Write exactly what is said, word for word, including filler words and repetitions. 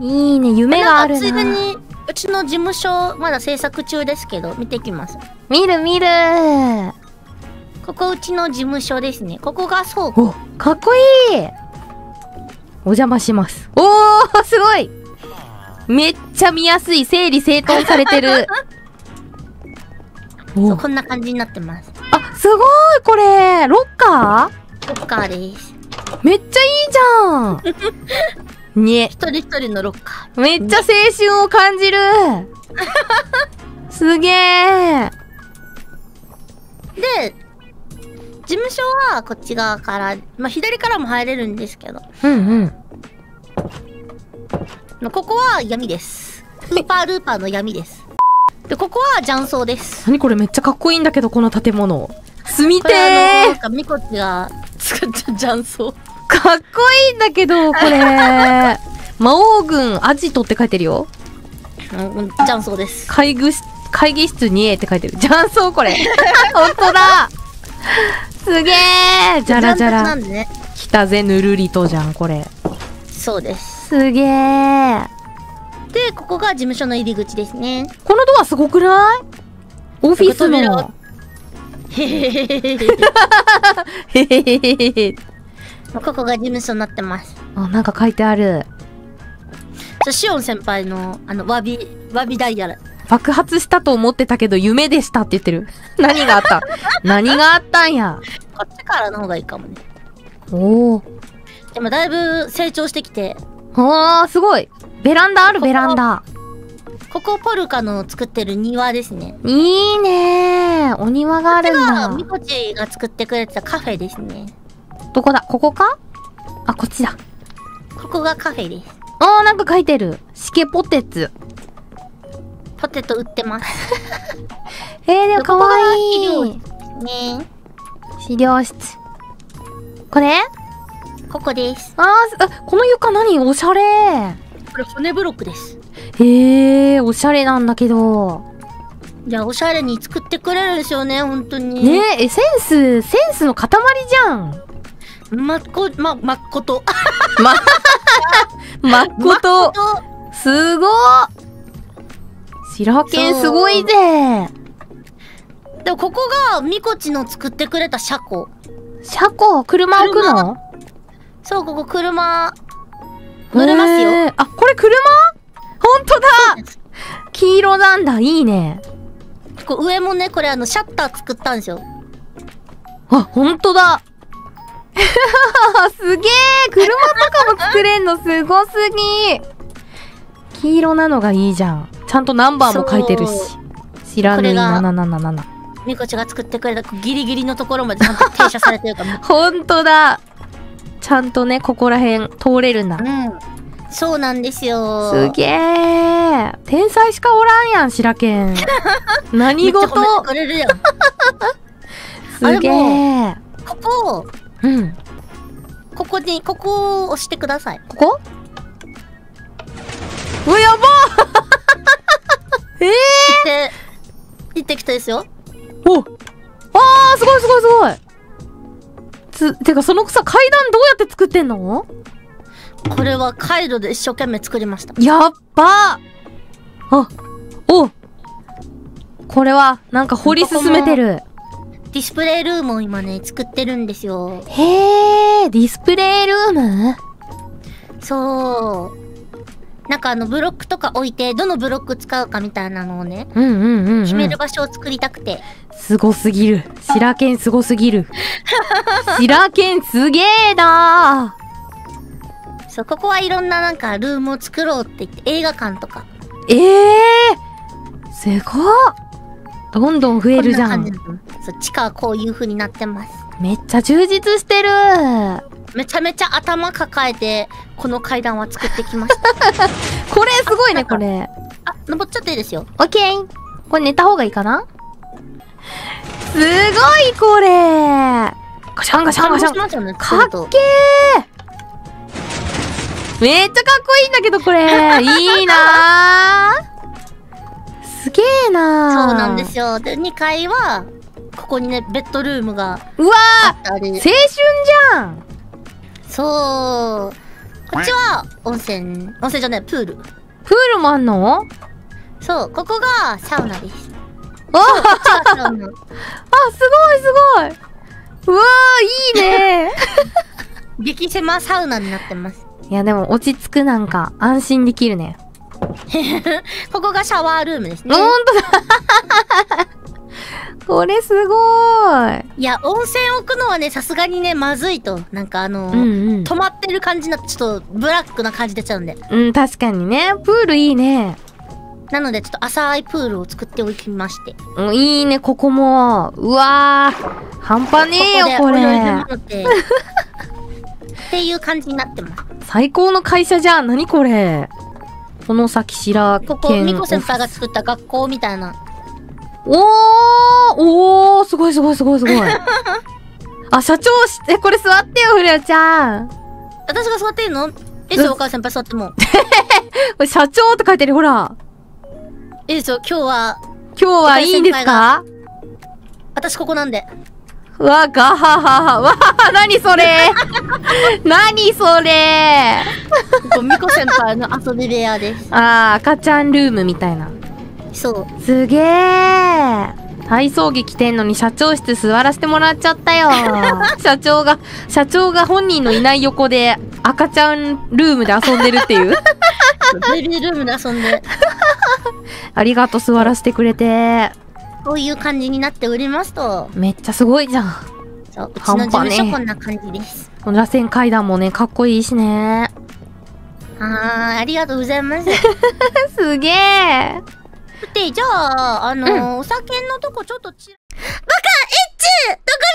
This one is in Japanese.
いいね、夢があるな。 ついでに、うちの事務所、まだ制作中ですけど、見てきます。 見る見る。 ここうちの事務所ですね。ここが倉庫。 お、かっこいい。お邪魔します。おー、すごい。めっちゃ見やすい。整理整頓されてる。 そう、こんな感じになってます。 あ、すごいこれ。ロッカー？ ロッカーです。 めっちゃいいじゃん。ね。 一人一人のロッカー。めっちゃ青春を感じる。すげー。 で、事務所はこっち側から、まあ左からも入れるんですけど。 うんうん。ここは闇です。スーパールーパーの闇です。で、ここは雀荘です。 何これめっちゃかっこいいんだけど、この建物。住みてー。 なんかミコチが作った雀荘。 かっこいいんだけど、これ。魔王軍アジトって書いてるよ。 うん、雀荘です。 会議室、会議室 にエー って書いてる。雀荘これ。ほんとだ。すげー。じゃらじゃら。 なんでね。 来たぜ、ぬるりとじゃん、これ。 そうです。 すげー。 で、ここが事務所の入り口ですね。 このドアすごくない？オフィスの。 へへへへへ。 へへへへへ。 ここが事務所になってます。 あ、なんか書いてある。 シオン先輩の、あの、わび、わびダイヤル。 爆発したと思ってたけど夢でしたって言ってる。何があった何があったんや。 こっちからの方がいいかもね。 おお。 でもだいぶ成長してきて。 あー、すごい。ベランダあるベランダ。 ここポルカの作ってる庭ですね。 いいねー。お庭があるんだ。 ミコチが作ってくれてたカフェですね。 どこだ？ここか？あ、こっちだ。 ここがカフェです。 あー、なんか書いてる。シケポテツ。 ポテト売ってます。 えー、でもかわいい。 ここが資料室ね。 資料室。これ？ ここです。 あー、あ、この床何？おしゃれー。 これ骨ブロックです。 へえ、おしゃれなんだけど。 いや、おしゃれに作ってくれるんですよね、本当に。 ねえ、センス、センスの塊じゃん。 まっこ、ま、まっこと。 ま、まっこと。すごー。白犬すごいぜ。 でもここがミコチの作ってくれた車庫。 車庫？車置くの？ そう、ここ車、乗れますよ。 あ、これ車？ほんとだ！黄色なんだ、いいね。 こ上もね、これあの、シャッター作ったんですよ。 あ、ほんとだ。すげえ！車とかも作れんのすごすぎ。黄色なのがいいじゃん。ちゃんとナンバーも書いてるし。知らぬいなななななな。 ミコチが作ってくれたギリギリのところまでちゃんと停車されてるから。 ほんとだ。ちゃんとね、ここら辺通れるんだ。 うん。そうなんですよ。 すげえ。天才しかおらんやん、白犬。何事？ めっちゃ褒めてくれるやん。 すげえ。 ここ、 うん。 ここに、ここを押してください。 ここ？うわ、やばええー、 で、行ってきたですよ。 おあー、すごいすごいすごい。つ、てかそのさ、階段どうやって作ってんの？ これはカイロで一生懸命作りました。 やっばー。あ、おこれは、なんか掘り進めてる。 ディスプレイルームを今ね、作ってるんですよ。 へー、ディスプレイルーム？ そう。なんかあの、ブロックとか置いて、どのブロック使うかみたいなのをね、 うんうんうん、うん。 決める場所を作りたくて。 すごすぎる。白犬すごすぎる。白犬すげーなー。 そう、ここはいろんななんかルームを作ろうって言って、映画館とか。 ええー、すごっ。どんどん増えるじゃん。 こんな感じ。そう、地下はこういう風になってます。 めっちゃ充実してる。 めちゃめちゃ頭抱えて、この階段は作ってきました。 これすごいね、これ。 あ、登っちゃっていいですよ。 オッケー。これ寝た方がいいかな？すごい、これ。ガシャンガシャンガシャン。 ね、 かっけー。めっちゃかっこいいんだけど、これ。いいなー。すげーなー。 そうなんですよ。で、にかいは、ここにね、ベッドルームが。 うわー、青春じゃん。 そう。 こっちは温泉、温泉じゃない、プール。 プールもあんの？ そう、ここがサウナです。 あこっちはサウナ。 あ、すごいすごい。うわー、いいね。 激狭サウナになってます。 いや、でも落ち着く、なんか、安心できるね。 ここがシャワールームですね。 ほんとだ。これすごい。 いや、温泉置くのはね、さすがにね、まずいと。なんかあのー、 うんうん。 止まってる感じになって、ちょっとブラックな感じ出ちゃうんで。 うん、確かにね。プールいいね。 なので、ちょっと浅いプールを作っておきまして。 うん、いいね、ここも。うわー。半端ねえよ、ここで泳いでれ。 もらってっていう感じになってます。 最高の会社じゃん。何これ。この先白県。 ここ、ミコ先輩が作った学校みたいな。 おーおーすごいすごいすごいすごい。あ、社長し、え、これ座ってよ、フレアちゃん。 私が座っていいの？いいですよ、岡田先輩座っても。 これ社長って書いてる、ほら。 いいですよ、今日は。 今日はいいんですか？ 私ここなんで。 うわ、ガハハハ。わー、なにそれ。なにそれ。 ここ、ミコ先輩の遊び部屋です。 あー、赤ちゃんルームみたいな。 そう。 すげー。体操着着てんのに社長室座らせてもらっちゃったよ。社長が、社長が本人のいない横で赤ちゃんルームで遊んでるっていう。 ベビールームで遊んで。 ありがとう、座らせてくれて。 こういう感じになっておりますと。 めっちゃすごいじゃん。 そう、うちの事務所こんな感じです。 この螺旋階段もね、かっこいいしね。 あー、ありがとうございます。 すげー。 で、じゃあ、あのーうん、お酒のとこちょっとちら。バカエッチどこ